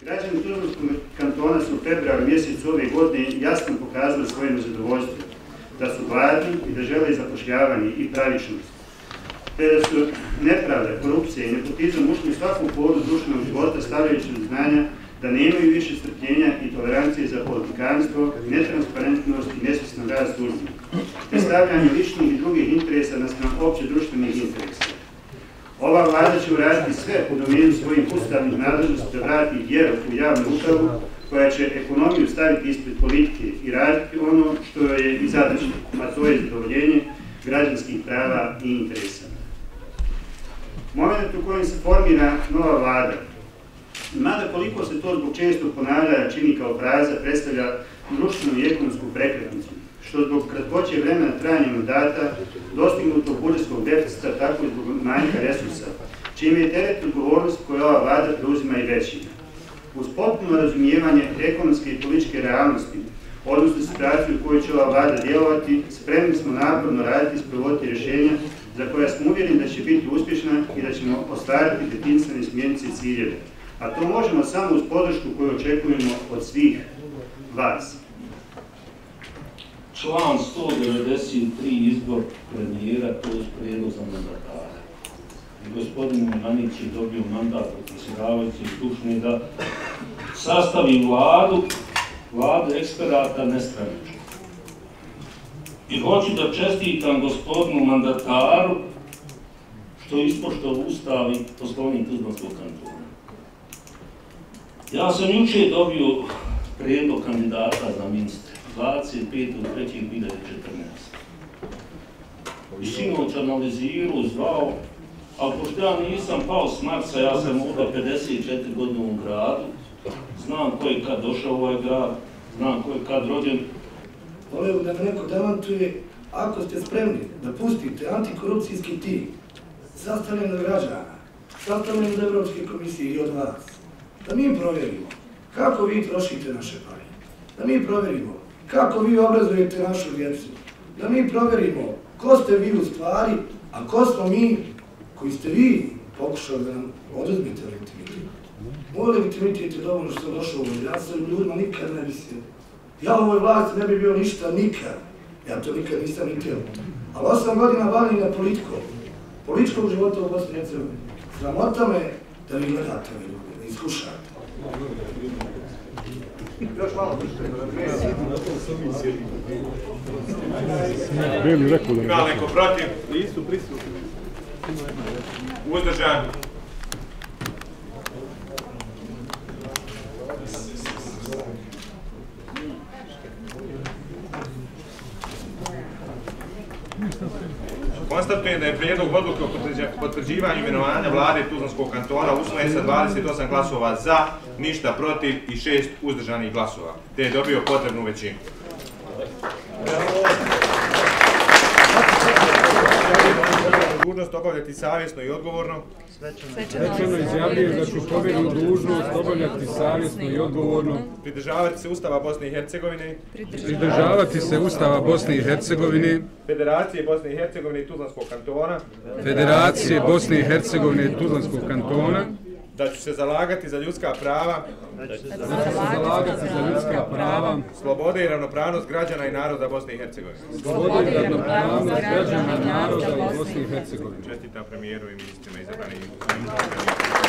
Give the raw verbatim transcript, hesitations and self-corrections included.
Građani Tuzlanskog kantona su u februaru mjesecu ove godine jasno pokazali svoje nezadovoljstvo, da su gladni i da žele zapošljavanje i pravičnost, te da su nepravda, korupcija i nepotizam ušli u svaku poru društvenog života stavljajući do znanja da nemaju više strpljenja i tolerancije za politikanstvo, netransparentnost i nesvjestan rad službi, te stavljanje ličnih i drugih interesa naspram opće društvenih interesa. Ova vlada će uraditi sve u domenu svojih ustavnih nadležnosti da vrati vjeru u javnu upravu, koja će ekonomiju staviti ispred politike i raditi ono što je i zadaća, a to je zadovoljenje građanskih prava i interesa. Moment u kojem se formira nova vlada, mada koliko se to zbog često ponavlja čini kao fraza, predstavlja društvenu i ekonomsku prekretnicu, što zbog kratkoće vremena trajanja mandata, dostignutog budžetskog deficita, tako i zbog manjka resursa, čime je teret odgovornost koju ova vlada preuzima i veći. Uz potpuno razumijevanje ekonomske i političke realnosti, odnosno situaciju u kojoj će ova vlada djelovati, spremni smo naporno raditi i sprovoditi rješenja za koja smo uvjereni da će biti uspješna i da ćemo ostvariti definisane smjernice i ciljeve. A to možemo samo uz podršku koju očekujemo od svih vas. Član sto devedeset tri izbor premijera, to je prijedlog za mandatara. I gospodin Milanić je dobio mandat od predsjedavajućeg Skupštine da sastavi vladu, vladu eksperata nestranačkih. I hoću da čestitam gospodinu mandataru što je ispoštovao Ustav i Poslovnik Tuzlanskog kantona. Ja sam jučer dobio prijedlog kandidata za ministra, dvadeset petog trećeg dvije hiljade četrnaeste. I sinoć analizirao, zvao, a pošto ja nisam pao s Marsa, ja sam ovdje pedeset četiri godine u gradu, znam ko je kad došao u ovaj grad, znam ko je kad rođen. Voleo da me neko demantuje, ako ste spremni da pustite antikorupcijski tim, sastavljen od građana, sastavljen od Evropske komisije i od vas, da mi provjerimo kako vi trošite naše pare, da mi provjerimo kako vi obrazujete našu djecu, da mi provjerimo ko ste vi u stvari, a ko smo mi koji ste vi pokušali da nam oduzmete legitimitet. Moj legitimitet je dovoljno što sam došao u ovoj, ja sam ljudima nikad ne bi sjedio. Ja u ovoj vlasti ne bi bio ništa nikad, ja to nikad nisam ni htio. Ali osam godina bavim na politikom, političkog života u Bosni i Hercegovini. Sramota me da vi gledate ove ljude, da ih slušate. Još malo držite, da ima neko protiv? Listu, prisutni. Uzdržan. Konstatujem da je prijedlog odluke o potvrđivanju imenovanja vlade Tuzlanskog kantona usvojen sa dvadeset osam glasova za, ništa protiv i šest uzdržanih glasova, te je dobio potrebnu većinu. Dužnost obavljati savjesno i odgovorno. Svečano izjavljujem da ću povjerenu dužnost obavljati savjesno i odgovorno. Pridržavati se Ustava Bosne i Hercegovine. Pridržavati se Ustava Bosne i Hercegovine. Federacije Bosne i Hercegovine i Tuzlanskog kantona. Federacije Bosne i Hercegovine i Tuzlanskog kantona. Da ću se zalagati za ljudska prava. Da ću se zalagati za ljudska prava. Slobode i ravnopravnost građana i naroda Bosne i Hercegovine. Slobode i ravnopravnost građana i naroda Bosne i Hercegovine. Čestitam premijeru i ministrima izabranim.